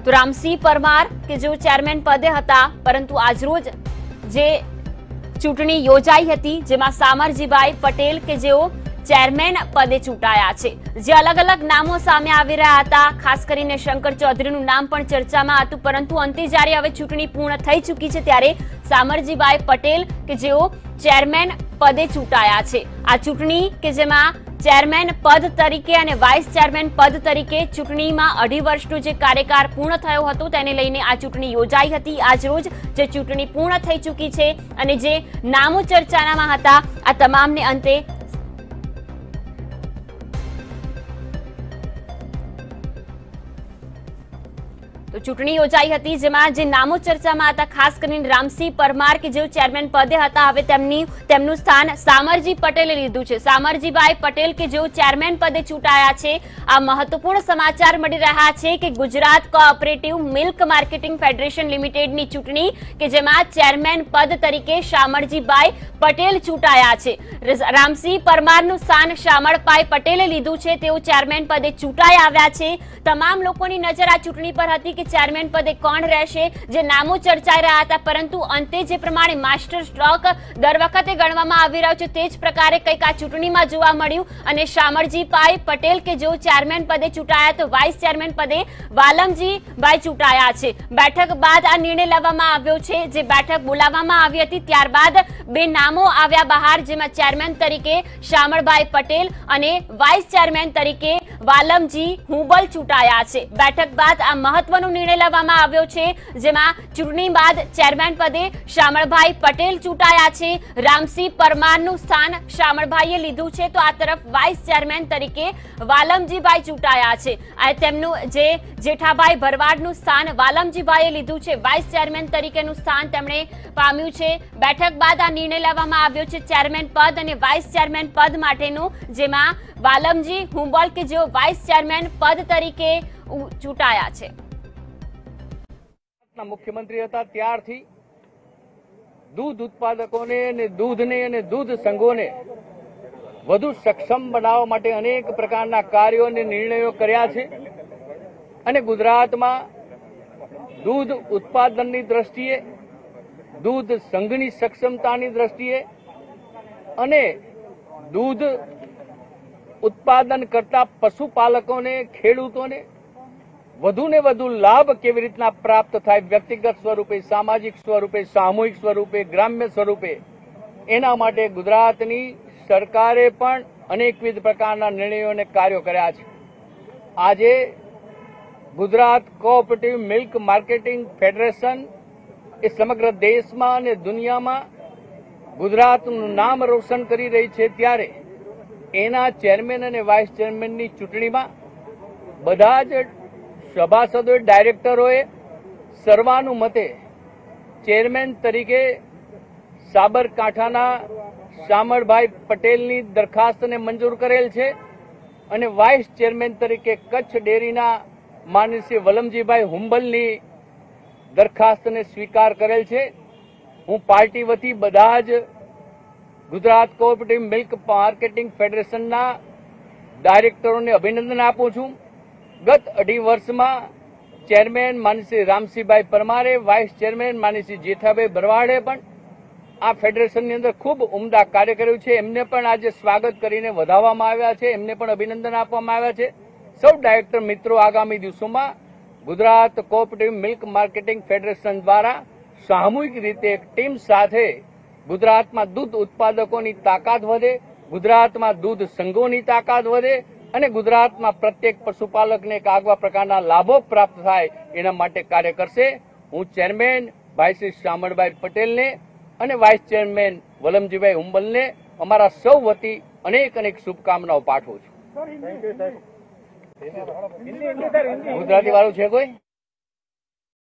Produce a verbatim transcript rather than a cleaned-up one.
તો રામસિંહ પરમાર કે જેઓ ચેરમેન પદે હતા, પરંતુ આજરોજ જે ચૂંટણી યોજાઈ હતી જેમાં સામરજીભાઈ પટેલ કે જેઓ ચેરમેન પદે ચૂંટાયા છે, જે અલગ અલગ નામો સામે આવી રહ્યા હતા, ખાસ કરીને શંકર ચૌધરીનું નામ પણ ચર્ચામાં હતું, પરંતુ અંતે જ્યારે હવે ચૂંટણી પૂર્ણ થઈ ચૂકી છે ત્યારે સામરજીભાઈ પટેલ કે જેઓ ચેરમેન પદે ચૂંટાયા છે। આ ચૂંટણી કે જેમાં ચેરમેન પદ તરીકે અને વાઇસ ચેરમેન પદ તરીકે ચૂંટણીમાં અઢી વર્ષનો જે કાર્યકાળ પૂર્ણ થયો હતો તેને લઈને આ ચૂંટણી યોજાઈ હતી। આજરોજ જે ચૂંટણી પૂર્ણ થઈ ચૂકી છે અને જે નામો ચર્ચામાં હતા આ તમામને અંતે તો ચૂંટણી યોજાઈ હતી જેમાં જે નામો ચર્ચામાં હતા ખાસ કરીને રામસિંહ પરમાર કે જેઓ ચેરમેન પદે હતા, હવે તેમની તેમનું સ્થાન સામરજી પટેલે લીધું છે। સામરજીભાઈ પટેલ કે જેઓ ચેરમેન પદે ચૂંટાયા છે। આ મહત્વપૂર્ણ સમાચાર મળી રહ્યા છે કે Gujarat cooperative milk marketing federation લિમિટેડની ચૂંટણી કે જેમાં ચેરમેન પદ તરીકે શામળજીભાઈ પટેલ ચૂંટાયા છે। રામસિંહ પરમારનું સ્થાન શામળભાઈ પટેલે લીધું છે, તેઓ ચેરમેન પદે ચૂંટાઈ આવ્યા છે। તમામ લોકોની નજર આ ચૂંટણી પર હતી કે ચેરમેન પદે કોણ રહેશે, જે નામો ચર્ચાઈ રહ્યા હતા, પરંતુ અંતે જે પ્રમાણે માસ્ટર સ્ટ્રોક દર વખતે ગણવામાં આવી રહ્યો છે તે જ પ્રકારે કંઈક આ ચૂંટણીમાં જોવા મળ્યું અને શામળજીભાઈ પટેલ કે જેઓ ચેરમેન પદે ચૂંટાયા તો વાઇસ ચેરમેન પદે વાલમજીભાઈ ચૂંટાયા છે। બેઠક બાદ આ નિર્ણય લેવામાં આવ્યો છે, જે બેઠક બોલાવવામાં આવી હતી ત્યારબાદ બે નામો આવ્યા બહાર, જેમાં ચેરમેન તરીકે શામળભાઈ પટેલ અને વાઇસ ચેરમેન તરીકે વાલમજી હુંબલ ચૂંટાયા છે। બેઠક બાદ આ મહત્વનો નિર્ણય લેવામાં આવ્યો છે, જેમાં ચૂંટણી બાદ ચેરમેન પદે શામળભાઈ પટેલ ચૂંટાયા છે। રામસિંહ પરમારનું સ્થાન શામળભાઈએ લીધું છે, તો આ તરફ વાઇસ ચેરમેન તરીકે વાલમજીભાઈ ચૂંટાયા છે। આ તેમનું જે જેઠાભાઈ ભરવાડનું સ્થાન વાલમજીભાઈએ લીધું છે, વાઇસ ચેરમેન તરીકેનું સ્થાન તેમણે પામ્યું છે। બેઠક બાદ આ નિર્ણય લેવામાં આવ્યો છે ચેરમેન પદ અને વાઇસ ચેરમેન પદ માટેનું, જેમાં વાલમજી હુંબલ કે જેઓ વાઇસ ચેરમેન પદ તરીકે ચૂંટાયા છે। મુખ્યમંત્રી હતા ત્યારથી દૂધ ઉત્પાદકોને અને દૂધને અને દૂધ સંઘોને વધુ સક્ષમ બનાવવા માટે અનેક પ્રકારના કાર્યો અને નિર્ણયો કર્યા છે અને ગુજરાતમાં દૂધ ઉત્પાદનની દ્રષ્ટિએ, દૂધ સંઘની સક્ષમતાની દ્રષ્ટિએ અને દૂધ ઉત્પાદન કરતા પશુપાલકોને, ખેડૂતોને વધુ ને વધુ લાભ કેવી રીતના પ્રાપ્ત થાય, વ્યક્તિગત સ્વરૂપે, સામાજિક સ્વરૂપે, સામૂહિક સ્વરૂપે, ગ્રામ્ય સ્વરૂપે, એના માટે ગુજરાતની સરકારે પણ અનેકવિધ પ્રકારના નિર્ણયો અને કાર્યો કર્યા છે। આજે Gujarat cooperative milk marketing federation એ સમગ્ર દેશમાં અને દુનિયામાં ગુજરાતનું નામ રોશન કરી રહી છે, ત્યારે એના ચેરમેન અને વાઇસ ચેરમેનની ચૂંટણીમાં બધા જ સભાસદોએ, ડાયરેક્ટરોએ સર્વાનુમતે ચેરમેન તરીકે સાબરકાંઠાના શામળભાઈ પટેલની દરખાસ્તને મંજૂર કરેલ છે અને વાઇસ ચેરમેન તરીકે કચ્છ ડેરીના માનનીય શ્રી વલમજીભાઈ હુંબલની દરખાસ્તને સ્વીકાર કરેલ છે। હું પાર્ટી વતી બધા જ ગુજરાત કોઓપરેટિવ મિલ્ક માર્કેટિંગ ફેડરેશનના ડાયરેક્ટરોને અભિનંદન આપું છું। ગત અઢી વર્ષમાં ચેરમેન માનનીય શ્રી રામસિંહભાઈ પરમારે, વાઇસ ચેરમેન માનનીય શ્રી જેઠાભાઈ ભરવાડે પણ આ ફેડરેશનની અંદર ખૂબ ઉમદા કાર્ય કર્યું છે। એમને પણ આજે સ્વાગત કરીને વધાવવામાં આવ્યા છે, એમને પણ અભિનંદન આપવામાં આવ્યા છે। સૌ ડાયરેક્ટર મિત્રો આગામી દિવસોમાં Gujarat cooperative milk marketing federation દ્વારા સામૂહિક રીતે એક ટીમ સાથે ગુજરાતમાં દૂધ ઉત્પાદકોની તાકાત વધે, ગુજરાતમાં દૂધ સંઘોની તાકાત વધે અને ગુજરાતમાં પ્રત્યેક પશુપાલકને એક આગવા પ્રકારના લાભો પ્રાપ્ત થાય એના માટે કાર્ય કરશે। હું ચેરમેન ભાઈ શ્રી શામળભાઈ પટેલને અને વાઇસ ચેરમેન વલમજીભાઈ હુંબલને અમારા સૌ વતી અનેક અનેક શુભકામનાઓ પાઠવું છું। ગુજરાતી વાળું છે કોઈ?